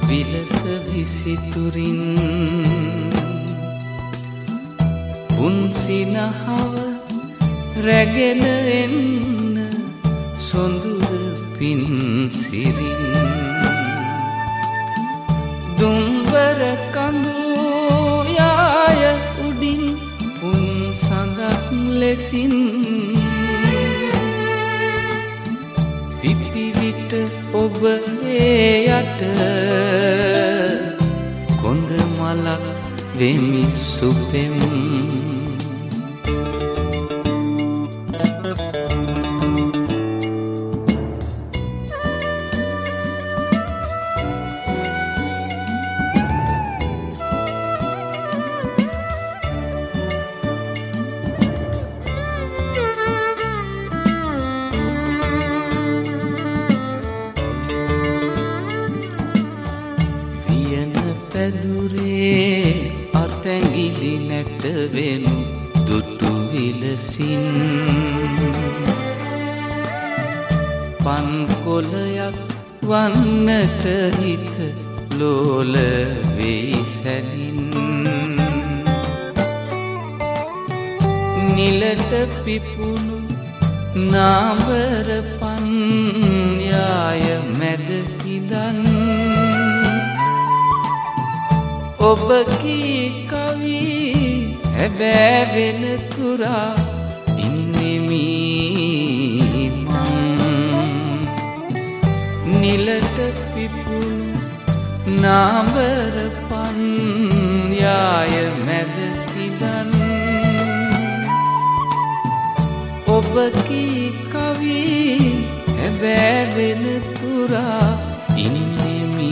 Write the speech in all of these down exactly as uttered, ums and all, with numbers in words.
විලස විසිතුරින් පුන්සිනහව රැගෙන එන්න සොඳුර පින්සිරින් දුම්බර කඳු යාය උඩින් පුන් සඳක් ලෙසින් පිපිවිට ඔබ ඒ යට කොඳ මලක් වෙමි සුපෙම් වෙනු දුටු විලසින් පන්කොලයක් වන්නට හිත ලෝල වෙයි සැලින් නිලට පිපුණු නාඹර පන් යාය මැද ඉඳන් ඔබ කී කවි හැබෑ වෙන තුරා ඉන්නෙමි මං නිලට පිපුණු නාඹර පන් යාය මැද ඉඳන් ඔබ කී කවි හැබෑ වෙන තුරා ඉන්නෙමි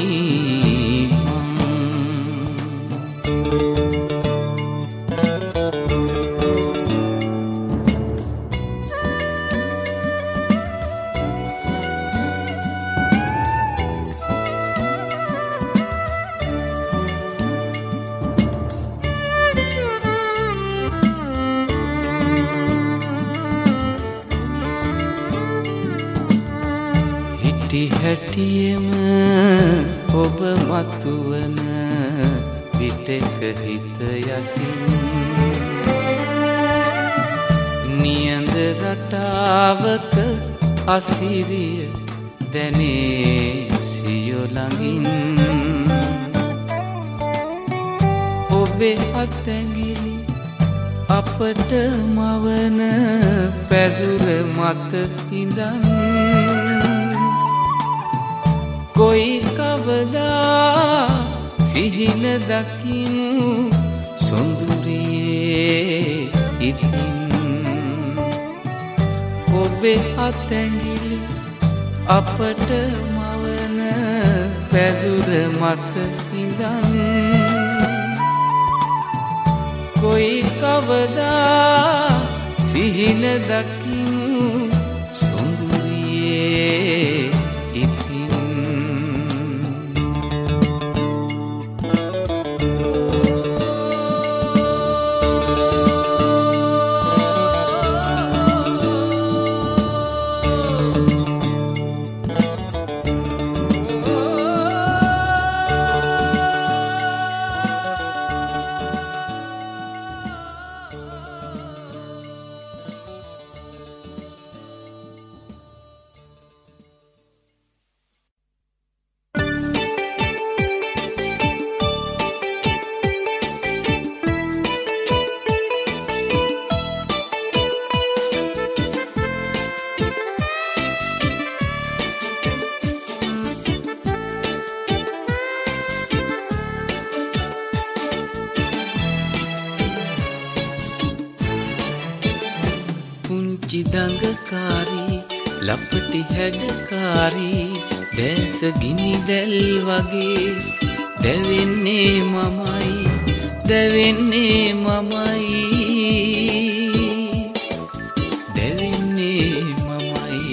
හැටියෙම ඔබ මතුවන විටක හිත යටින් නියඳ රටාවක අසිරිය දැනේ සියො ළඟින් ඔබේ අතැඟිලි අපට මවන පැදුර මත ඉඳන් කොයි කවදා සිහින දකිමු සොඳුරියේ ඉතින් ඔබේ අතැඟිලි අපට මවන පැදුර මත ඉඳන් කොයි කවදා සිහින දකිමු සොඳුරියේ දඟකාරී ලපටි හැඩකාරී දැස ගිනි දැල් වගේ දැවෙන්නේ මමයි දැවෙන්නේ මමයි දැවෙන්නේ මමයි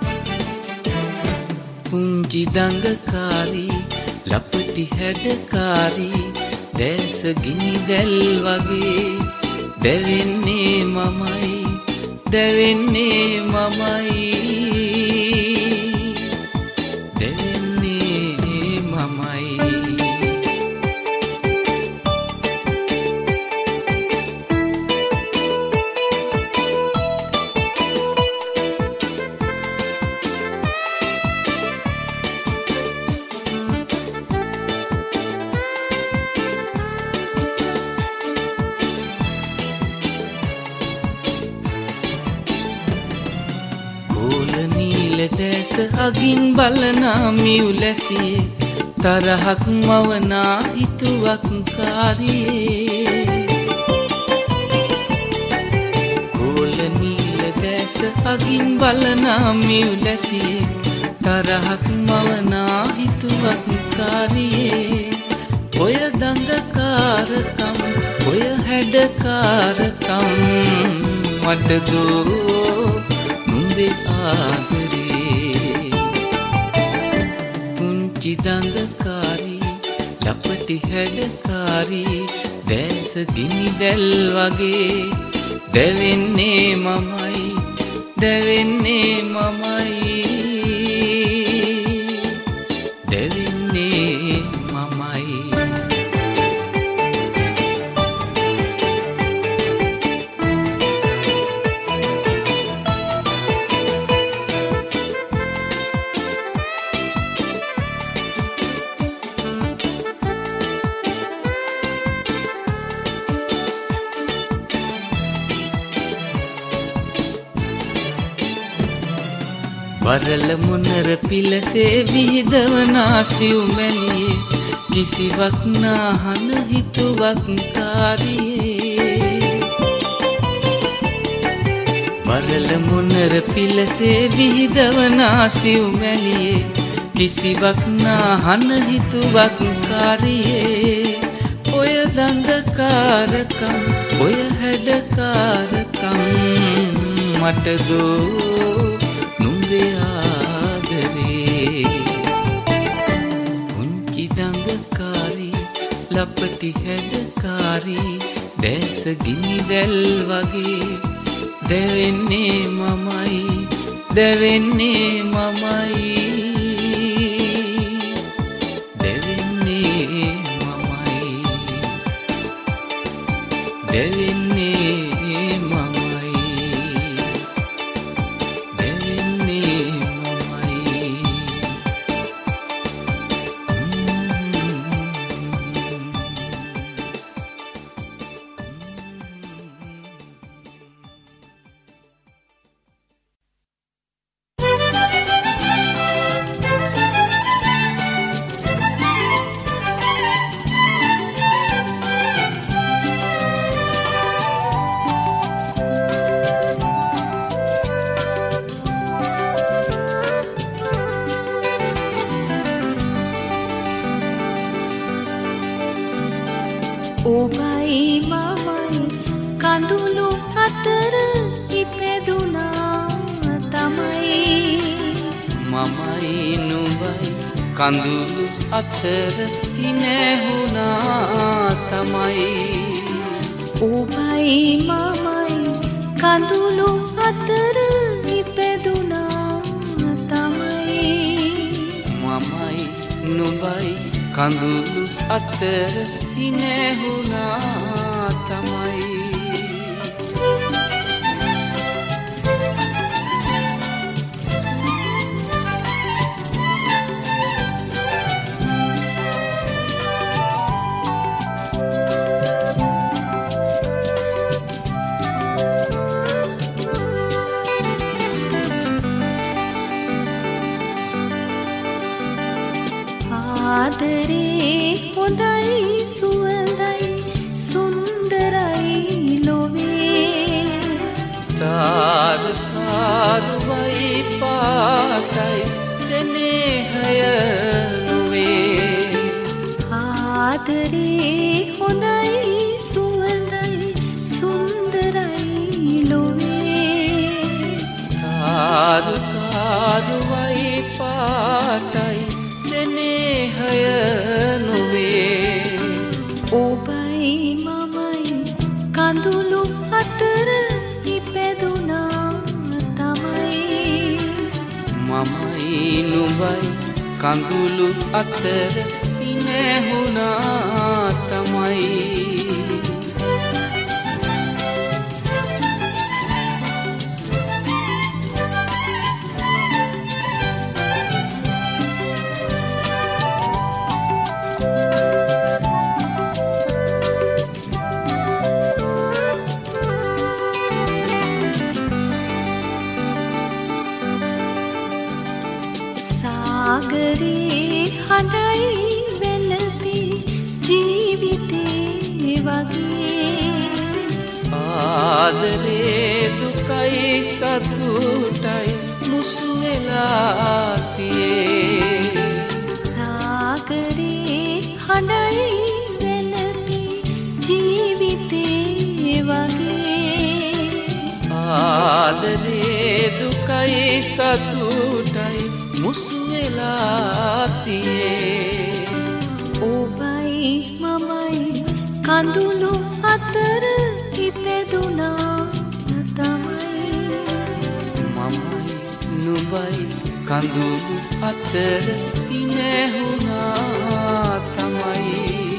පුංචි දඟකාරී ලපටි හැඩකාරී දැස ගිනි දැල් වගේ දැවෙන්නේ මමයි දැවෙන්නේ මමයි දැවෙන්නේ මමයි අගින් බලනා මියුලැසියේ තරහක් මවනා හිතුවක් කාරියේ ගෝල නීල දැස අගින් බලනා මියුලැසියේ තරහක් මවනා හිතුවක් කාරියේ ඔය දඟකාරකම් ඔය හැඩකාරකම් මටදෝ නුඹේ ආදරේ පුංචි දඟකාරී ලපටි හැඩකාරී දැස ගිනි දැල් වගේ දැවෙන්නේ මමයි දැවෙන්නේ මමයි දැවෙන්නේ මමයි වරල මොනර පිලසේ විහිදවනා සිව්මැලියේ කිසිවක් නාහන හිතුවක් කාරියේ වරල මොනර පිලසේ විහිදවනා සිව්මැලියේ කිසිවක් නාහන හිතුවක් කාරියේ ඔය දඟකාරකම් ඔය හැඩකාරකම් මටදෝ ආදරේ පුංචි දඟකාරී ලපටි හැඩකාරී දැස ගිනි දැල් වගේ දැවෙන්නේ මමයි දැවෙන්නේ මමයි දැවෙන්නේ මමයි දැවෙන්නේ ඔබයි මමයි කඳුළු අතර ඉපැදුනා තමයි මමයි නුඹයි කඳුළු අතර හිනැහුණා තමයි ඔබයි මමයි කඳුළු අතර ඉපැදුනා තමයි මමයි නුඹයි කඳුළු අතර හිනැහුණා තමයි ආදරේ හොඳයි සුවඳයි සුන්දරයි ලොවේ තාරකාරුවයි පාටයි සෙනෙහය නොවේ ආදරේ හොඳයි සුවඳයි සුන්දරයි ලොවේ තාරකාරුවයි පාටයි සෙනෙහය නොවේ ඔබයි මමයි කඳුළු අතර ඉපැදුනා තමයි මමයි නුඹයි කඳුළු අතර හිනැහුණා තමයි ආදරේ දුකයි සතුටයි මුසු වෙලා තියේ සාගරේ හඬයි වෙලපි ජීවිතේ වගේ ආදරේ දුකයි සතුටයි මුසු වෙලා තියේ ඔබයි මමයි කඳුළු අතර ඉපැදුනා තමයි මමයි නුඹයි කඳුළු අතර ඉනැහුණා තමයි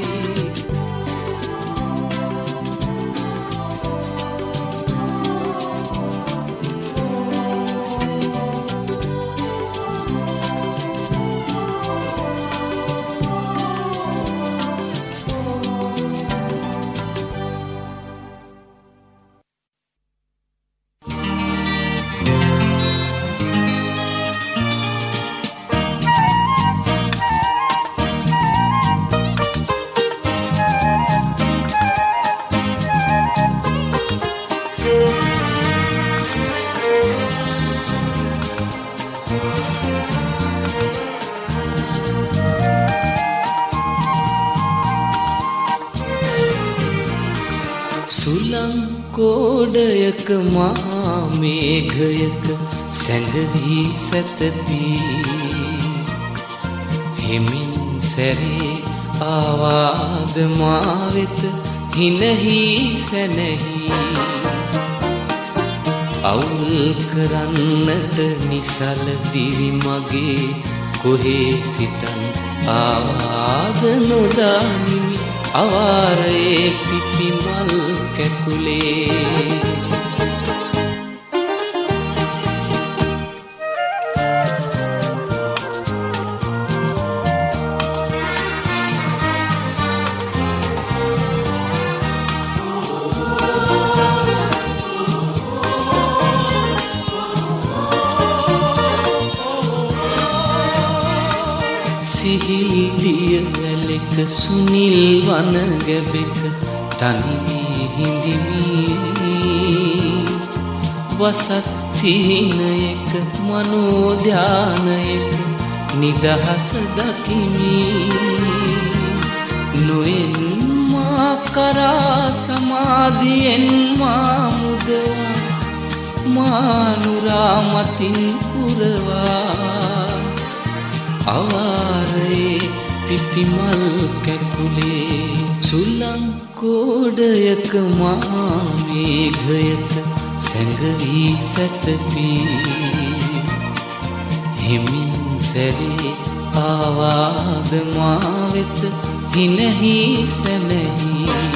කෝඩයක මහා මේඝයක සැඟවී සැතපී හිමින් සැරේ ආවාද මා වෙත හිනහි සැනහි අවුල් කරන්නට නිසල දිවි මගේ කොහේ සිතන් ආවාද නොදානිමි අවාරයේ පිපිමල් කැකුලේ සිහිල් දිය වැලෙක සුනිල් වන ගැබෙක තනිවී හිඳිමි වසත් සිහිනයක මනෝධ්‍යානයක නිදහස දකිමි නොෙන් මා කරා සමාධියෙන් මා මුදවා මානුරා මතින් පුරවා අවාරයේ පිපිමල් කැකුලේ සුළං කෝඩයක මහා මේඝයක සැඟවී සැතපී හිමින් සැරේ ආවාද මා වෙත හිනහි සැනහි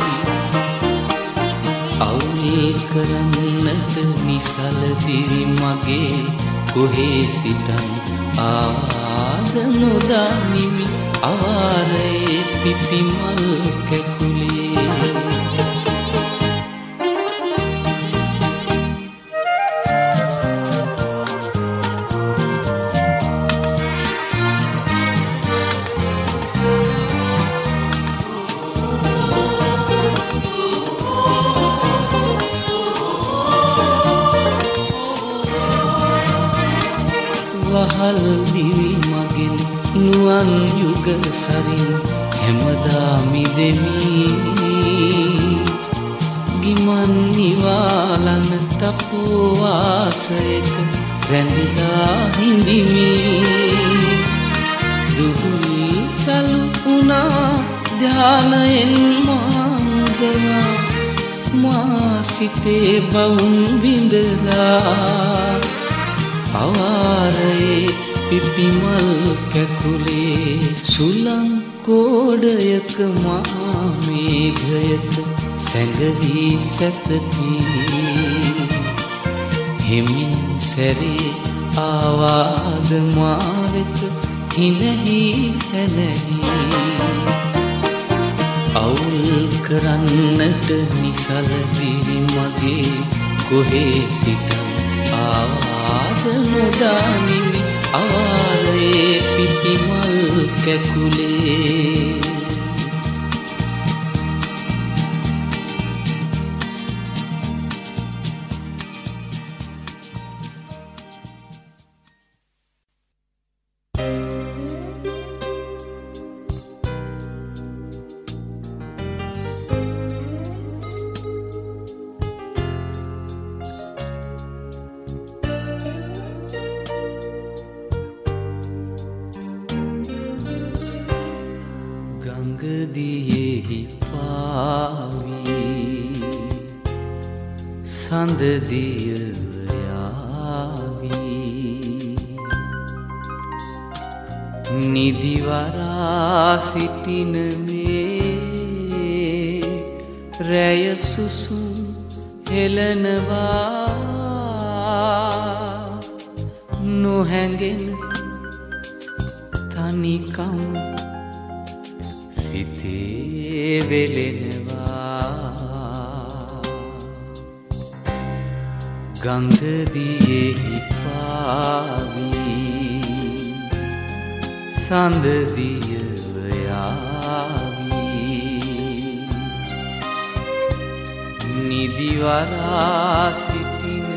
අවුල් කරන්නට නිසල දිවි මගේ කොහේ සිටන් ආවාද නොදානිමි අවාරයේ පිපිමල් කැකුලේ වහල් දිවි මගෙන් නුවන් යුග සරින් හැමදා මිදෙමි ගිමන් නිවාලන තපෝවාසයක රැඳිලා හිඳිමි දුහුල් සලු උනා ධානයෙන් මා මුදවා මා සිතේ බවුන් විඳලා අවාරයේ පිපිමල් කැකුලේ සුළං කෝඩයක මහා මේඝයක සැඟවී සැතපී හිමින් සැරේ ආවාද මා වෙත හිනහි සැනහි අවුල් කරන්නට නිසල දිවි මගේ කොහේ සිටන් ආවාද නොදානිමි අවාරයේ පිපිමල් කැකුලේ ගංගදියෙහි පාවී සඳදිය යාවී නිදිවරා සිටින මේ රැය සුසුම් හෙලනවා නොහැඟෙන තනිකම් සිතේ වෙලෙනවා ගංගදියෙහි පාවී සඳදිය යාවී නිදිවරා සිටින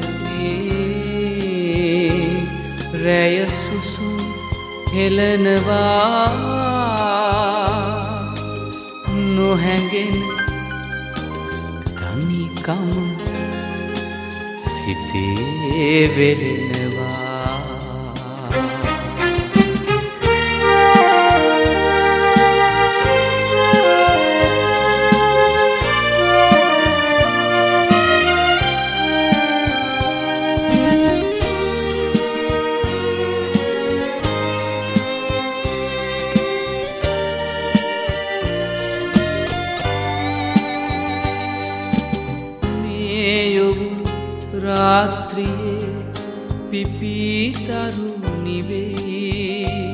මේ රැය සුසුම් හෙලනවා නොහැඟෙන තනිකම සිතේ වෙලෙනවා රාත්‍රියේ පිපිතරු නිවෙයි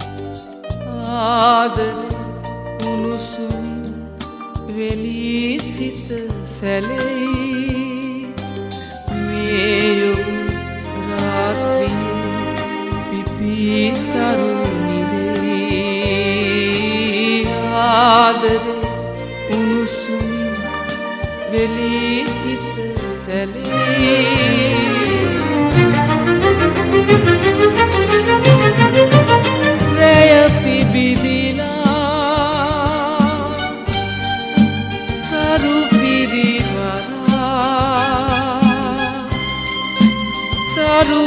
ආදරේ උණුසුමින් වෙලී සිත සැලෙයි මේ යොමු රාත්‍රියේ පිපිතරු නිවෙයි ආදරේ උණුසුමින් වෙලී සිත රැය පිබිදිලා තරු පිරිවරා තරු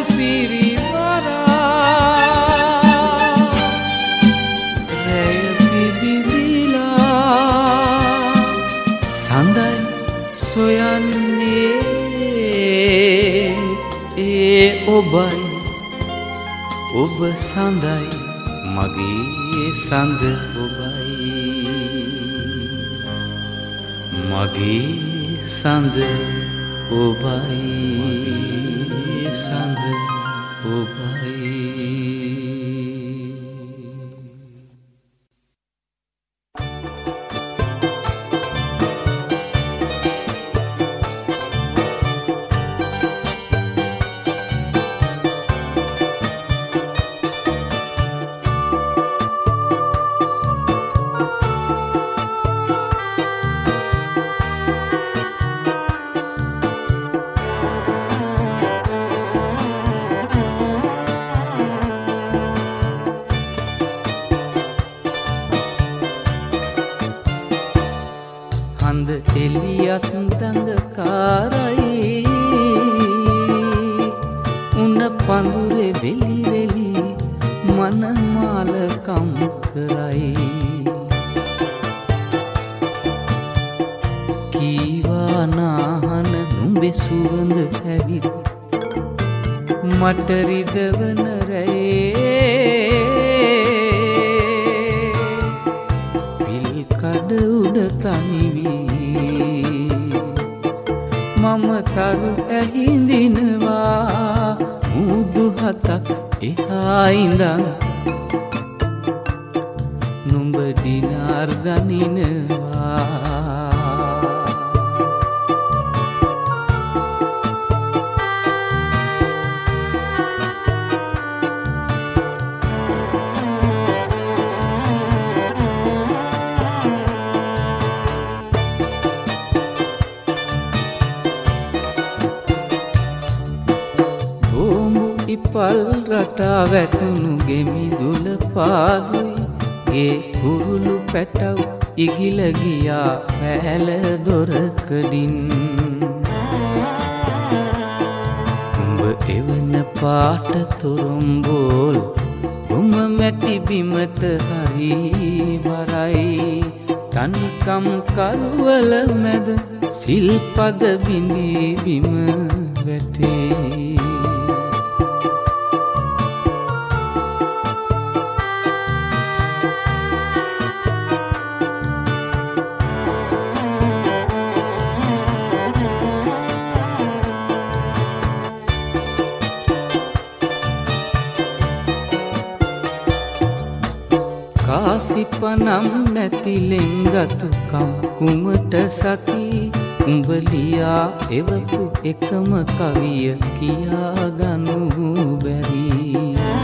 පිරිවරා රැය පිබිදිලා සඳයි සොයන්නේ ඒ ඔබයි ඔබ සඳයි මගේ සඳ ඔබයි මගේ සඳ ඔබයි සඳ ඔබයි හඳ එලියත් දඟකාරයි උණ පඳුරේ වෙලි වෙලි මනමාලකම් කරයි කීවා නාහන නුඹේ සුවඳ ඇවිත් මට රිදවන රැයේ පිල් කඩ උඩ තනිවී මම තරු ඇහිඳිනවා මුදු හතක් එහා ඉඳන් නුඹ දිනාර් ගනිනවා පල් රටා වැටුණු ගෙමිදුල පාදුයි ගේ කුරුළු පැටව් ඉගිල ගියා පැහැල දොරකඩින් උඹ එවන පාට තොරම්බෝල් උම මැටි බිමට හරි බරයි තන්කම් කරුවල මැද සිල්පද බිඳී බිම වැටේ. කාසිපනම් නැති ලෙන්ගතුකම් කුමට සකී උඹලියා එවපු එකම කවිය කියාගනු බැරි.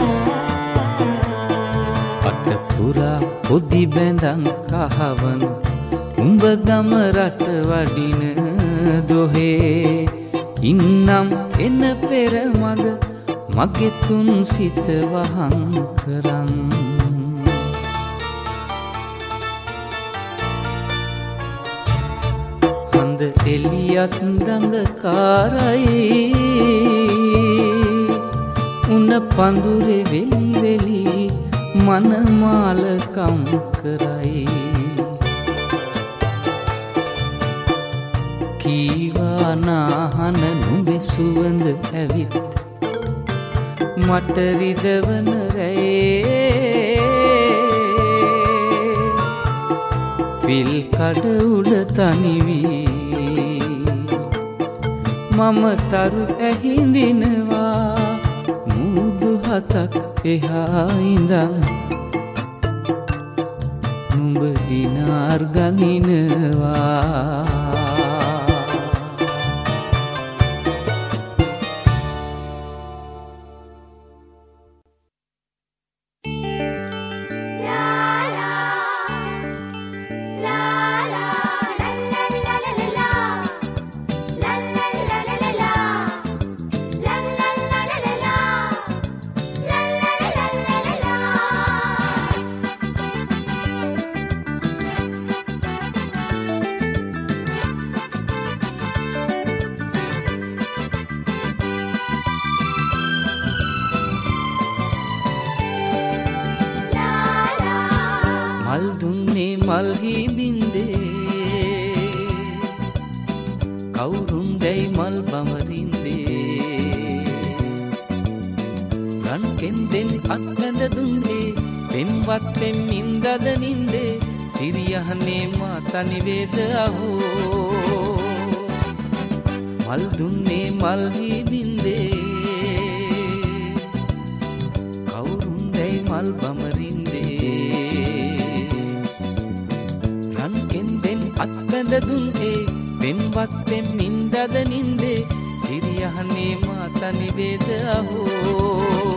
අතපුරා පොදි බැඳන් කහවන උඹ ගම රට වඩින දොහේ ඉන්නම් එන පෙර මග මගේ තුන් සිත වහන් කරන්. හඳ එලියත් දඟකාරයි උන පඳුරේ වෙලි වෙලි මනමාලකම් කරයි. කීවා නාහන නුඹේ සුවඳ ඇවිත් මට රිදවන රැයේ පිල් කඩ උඩ තනිවී මම තරු ඇහිඳිනවා මුදු හතක් එහා ඉඳන් නුඹ දිනාර් ගනිනවා. මල් දුන්නේ මල්හි බින්දේ කවුරුන් දැයි මල් බමරින්දේ රන් කෙන්දෙන් අත් බැඳ දුන්නේ පෙම්වත් පෙම්මින්දද නින්දේ සිරියහනේ මා තනි වේද අහෝ. මල් දුන්නේ මල්හි බින්දේ කවුරුන් දැයි මල් බමරින්දේ අත් බැඳ දුන්නේ පෙම්වත් පෙම්මින්දද නින්දේ සිරියහනේ මා තනි වේද අහෝ.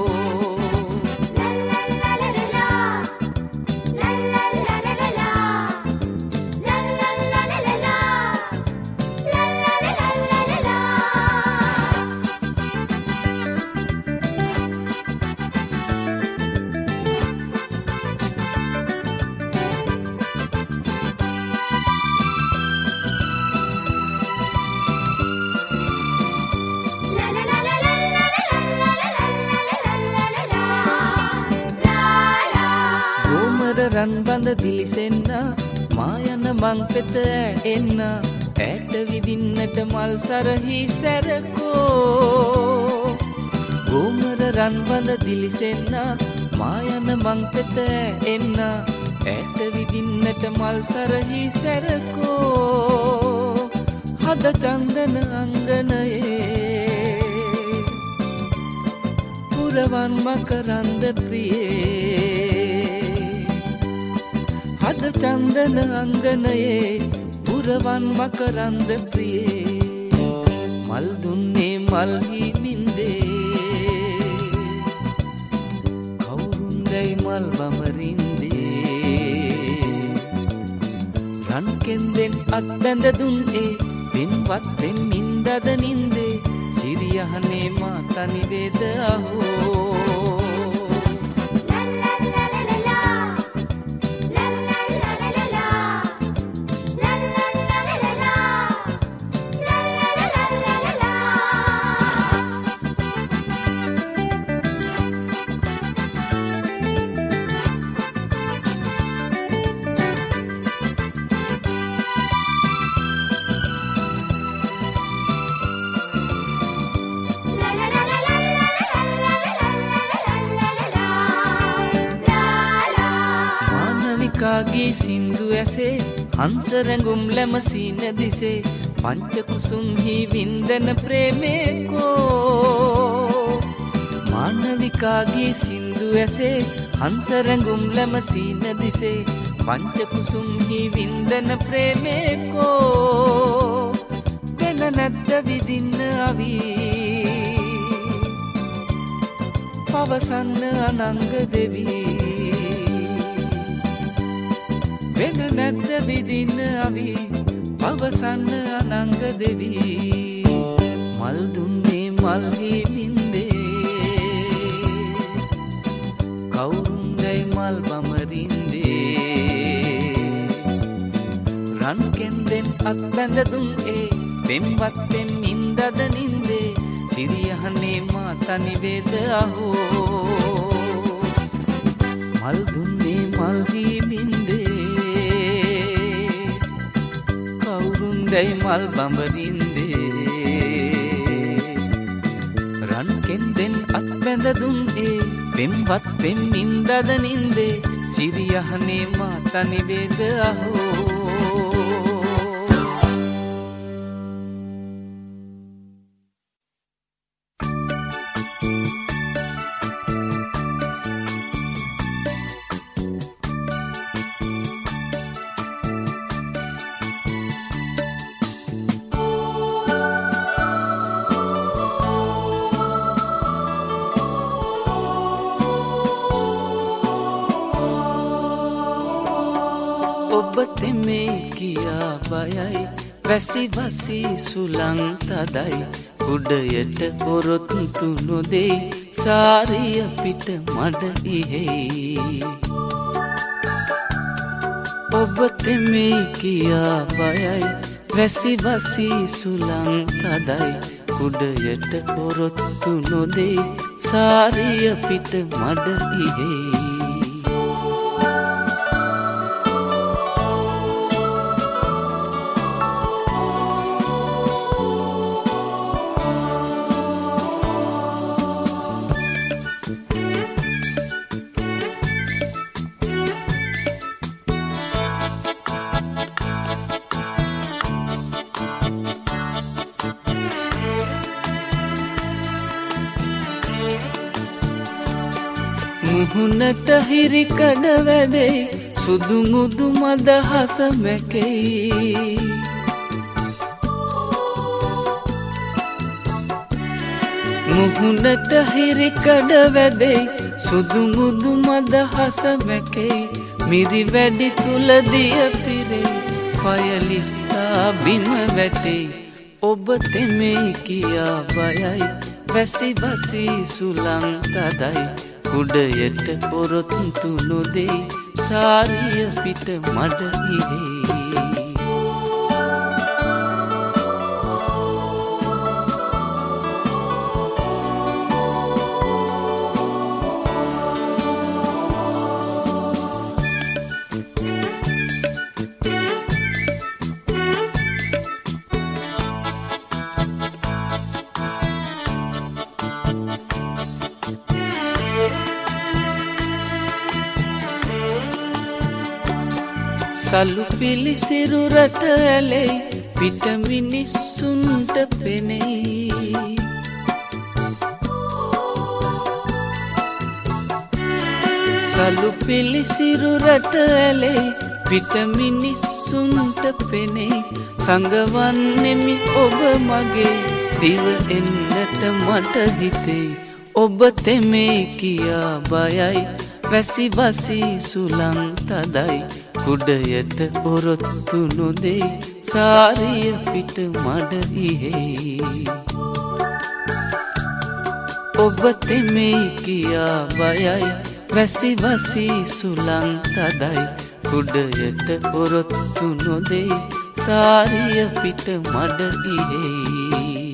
රන් බඳ දිලිසෙන්න මා යන මං පෙත එන්න ඈට විදින්නට මල් සරහි සැරකෝ. ගෝමර රන් බඳ දිලිසෙන්න මා යන මං පෙත එන්න ඈට විදින්නට මල් සරහි සැරකෝ. හද චන්දන අංගනයේ පුරවන් මකරන්ද ප්‍රියේ හද චන්දන අංගනයේ පුරවන් මකරන්ද ප්‍රියේ මල් දුන්නේ මල්හි බින්දේ කවුරුන් දැයි මල් බමරින්දේ රන් කෙන්දෙන් අත් බැඳ දුන්නේ පෙම්වත් පෙම්මින්දද නින්දේ සිරියහනේ මා තනි වේද අහෝ. විකාගේ සින්දු ඇසේ හංස රැඟුම් ලැම සීන දිසේ පංච කුසුම්හි වින්දන ප්‍රේමේ කෝ මානවිකාගේ සින්දු ඇසේ හංස රැඟුම් ලැම සීන දිසේ පංච කුසුම්හි වින්දන ප්‍රේමේ කෝ වෙන නැද්ද විදින්න අවි පවසන්න අනංග දෙවී වෙන නැද්ද විදින්න අවි පවසන්න අනංග දෙවී මල් දුන්නේ මල්හි බින්දේ කවුරුන්දයි මල් බමරින්දේ රන් කෙන්දෙන් අත් බැඳ දුන් ඒ පෙම්වත් පෙම් ඉන්දද නින්දේ සිරියහනේ මා තනි වේද අහෝ මල් දුන්නේ මල්හි බින්දේ කවුරුන්දයි මල් බඹරින්දේ රන් කෙන්දෙන් අත් බැඳ දුන් ඒ පෙම්වත් පෙම් ඉන්දද නින්දේ සිරියහනේ මා තනි වේද අහෝ තෙමේ කියා බයයි වැසි වසි සුලං තදයි උඩයට පොරොත්තු නොදෙයි සාරිය පිට මඩ ඉහෙයි ඔබ තෙමේ කියා බයයි වැසි වසි සුලං තදයි උඩයට පොරොත්තු නොදෙයි සාරිය පිට මඩ ඉහෙයි මුහුණට හිරි කඩ වැදෙයි සුදු මුදු මද හස මැකෙයි මුහුණට හිරි කඩ වැදෙයි සුදු මුදු මද හස මැකෙයි මිරි වැඩි තුල දිය පිරෙයි පයලිස්සා බිම වැටෙයි ඔබ තෙමේ කියා බයයි වැසි වසි සුලං තදයි උඩයට පොරොත්තු නොදෙයි සාරිය පිට මඩ ඉහෙයි සලු පිලිසිරු රට ඇලෙයි පිට මිනිස්සුන්ට පෙනෙයි සලු පිලිසිරු රට ඇලෙයි පිට මිනිස්සුන්ට පෙනෙයි සංගවන්නෙමි ඔබ මගේ දිව එන්නට මට හිතෙයි ඔබ තෙමේ කියා බයයි වැසි වසි සුලං තදයි උඩයට පොරොත්තු නොදෙයි සාරිය පිට මඩ ඉහෙයි ඔබ තෙමේ කියා බයයි වැසි වසි සුලං තදයි උඩයට පොරොත්තු නොදෙයි සාරිය පිට මඩ ඉහෙයි